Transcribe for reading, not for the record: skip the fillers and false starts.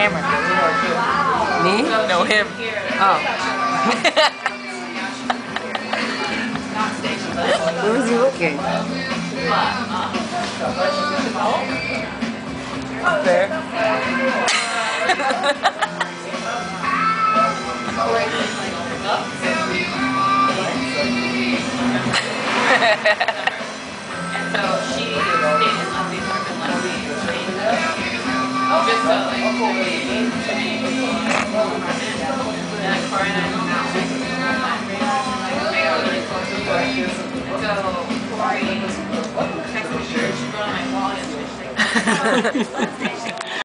camera. Me? No, him. Oh. Where was he looking? There. And so she stayed in Lovely for the last week. Just so like to me. And Corey and I hung out. We got really close with Corey. So Corey texted me, she wrote on my wall yesterday. She's like,